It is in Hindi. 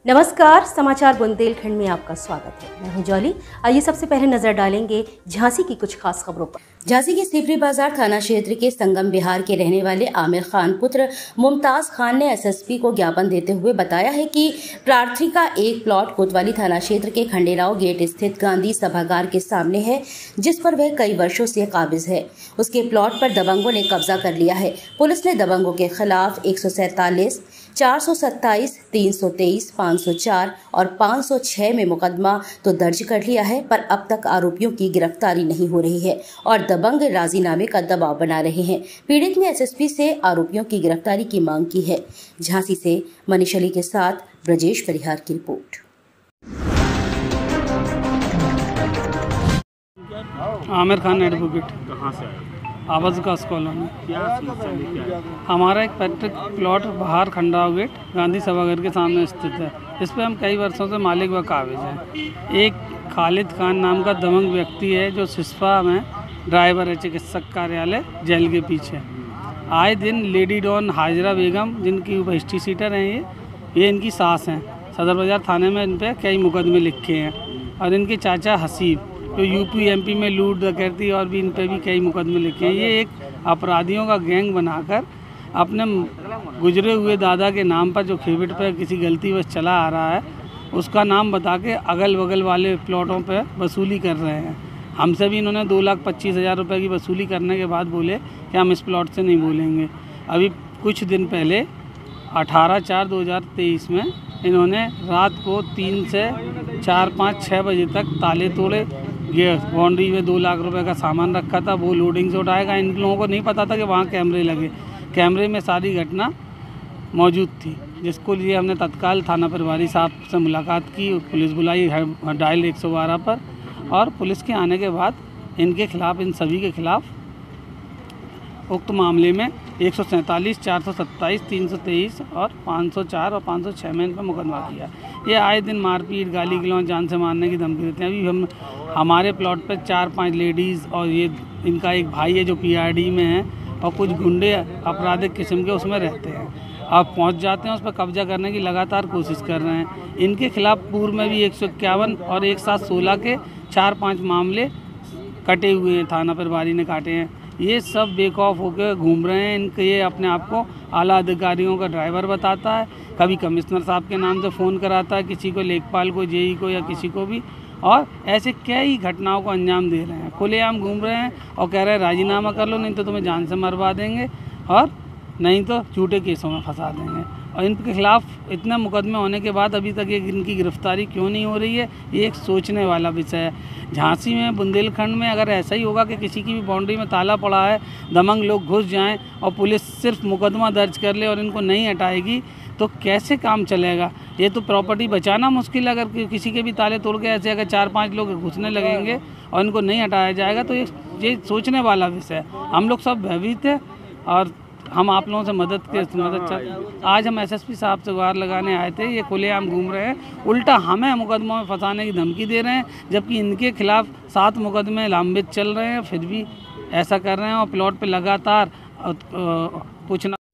नमस्कार, समाचार बुंदेलखंड में आपका स्वागत है। मैं हूं जॉली। आइए सबसे पहले नजर डालेंगे झांसी की कुछ खास खबरों पर। झांसी के सीपरी बाजार थाना क्षेत्र के संगम बिहार के रहने वाले आमिर खान पुत्र मुमताज खान ने एसएसपी को ज्ञापन देते हुए बताया है कि प्रार्थी का एक प्लॉट कोतवाली थाना क्षेत्र के खंडेराव गेट स्थित गांधी सभागार के सामने है, जिस पर वह कई वर्षों से काबिज है। उसके प्लॉट पर दबंगों ने कब्जा कर लिया है। पुलिस ने दबंगों के खिलाफ 147, 427, 323, 504 और 506 में मुकदमा तो दर्ज कर लिया है, पर अब तक आरोपियों की गिरफ्तारी नहीं हो रही है और दबंग राजीनामे का दबाव बना रहे हैं। पीड़ित ने एसएसपी से आरोपियों की गिरफ्तारी की मांग की है। झांसी से मनीष अली के साथ ब्रजेश परिहार की रिपोर्ट। आमिर खान एडवोकेट। कहाँ से आए? आवाज का कॉलोनी। क्या समस्या लेके आए? हमारा एक पैतृक प्लॉट बाहर खंडाव गेट गांधी सभागार के सामने स्थित है। इस पे हम कई वर्षों से मालिक व काबिज हैं। एक खालिद खान नाम का दबंग व्यक्ति है जो सिस्फा में ड्राइवर है, चिकित्सक कार्यालय जेल के पीछे। आए दिन लेडी डॉन हाजरा बेगम, जिनकी हिस्ट्री सीटर हैं, ये इनकी सास हैं। सदर बाजार थाने में इन पर कई मुकदमे लिखे हैं और इनके चाचा हसीब जो यूपी एमपी में लूट डकैती और भी इन पे भी कई मुकदमे लिखे हैं। ये एक अपराधियों का गैंग बनाकर अपने गुजरे हुए दादा के नाम पर जो खेबिट पर किसी गलती वश चला आ रहा है, उसका नाम बता के अगल बगल वाले प्लॉटों पे वसूली कर रहे हैं। हमसे भी इन्होंने 2,25,000 रुपये की वसूली करने के बाद बोले कि हम इस प्लॉट से नहीं बोलेंगे। अभी कुछ दिन पहले 18/4/2023 में इन्होंने रात को 3 से 4, 5, 6 बजे तक ताले तोड़े। ये बाउंड्री में 2 लाख रुपए का सामान रखा था, वो लोडिंग से उठाएगा। इन लोगों को नहीं पता था कि वहाँ कैमरे लगे। कैमरे में सारी घटना मौजूद थी, जिसको लिए हमने तत्काल थाना प्रभारी साहब से मुलाकात की। पुलिस बुलाई डायल 112 पर, और पुलिस के आने के बाद इनके खिलाफ, इन सभी के खिलाफ उक्त मामले में 147, 427, 323 और 504 और 506 में इन पर मुकदमा किया। ये आए दिन मारपीट, गाली गलौज, जान से मारने की धमकी देते हैं। अभी हमारे प्लॉट पर 4-5 लेडीज़ और ये इनका एक भाई है जो PRD में है, और कुछ गुंडे आपराधिक किस्म के उसमें रहते हैं। अब पहुंच जाते हैं, उस पर कब्जा करने की लगातार कोशिश कर रहे हैं। इनके खिलाफ पूर्व में भी 151 और एक साथ 16 के 4-5 मामले कटे हुए हैं, थाना प्रभारी ने काटे हैं। ये सब बेखौफ होकर घूम रहे हैं। इनके ये अपने आप को आला अधिकारियों का ड्राइवर बताता है, कभी कमिश्नर साहब के नाम से फ़ोन कराता है, किसी को लेखपाल को, JE को या किसी को भी, और ऐसे कई घटनाओं को अंजाम दे रहे हैं। खुलेआम घूम रहे हैं और कह रहे हैं राजीनामा कर लो, नहीं तो तुम्हें जान से मरवा देंगे और नहीं तो झूठे केसों में फंसा देंगे। और इनके खिलाफ इतने मुकदमे होने के बाद अभी तक इनकी गिरफ्तारी क्यों नहीं हो रही है, ये एक सोचने वाला विषय है। झांसी में, बुंदेलखंड में अगर ऐसा ही होगा कि किसी की भी बाउंड्री में ताला पड़ा है, दबंग लोग घुस जाएं और पुलिस सिर्फ मुकदमा दर्ज कर ले और इनको नहीं हटाएगी, तो कैसे काम चलेगा? ये तो प्रॉपर्टी बचाना मुश्किल है। अगर किसी के भी ताले तोड़ के ऐसे अगर 4-5 लोग घुसने लगेंगे और इनको नहीं हटाया जाएगा, तो ये सोचने वाला विषय है। हम लोग सब भयभीत हैं और हम आप लोगों से मदद आज हम SSP साहब से गुहार लगाने आए थे। ये खुलेआम घूम रहे हैं, उल्टा हमें मुकदमों में फंसाने की धमकी दे रहे हैं, जबकि इनके खिलाफ 7 मुकदमे लंबित चल रहे हैं, फिर भी ऐसा कर रहे हैं और प्लॉट पे लगातार पूछना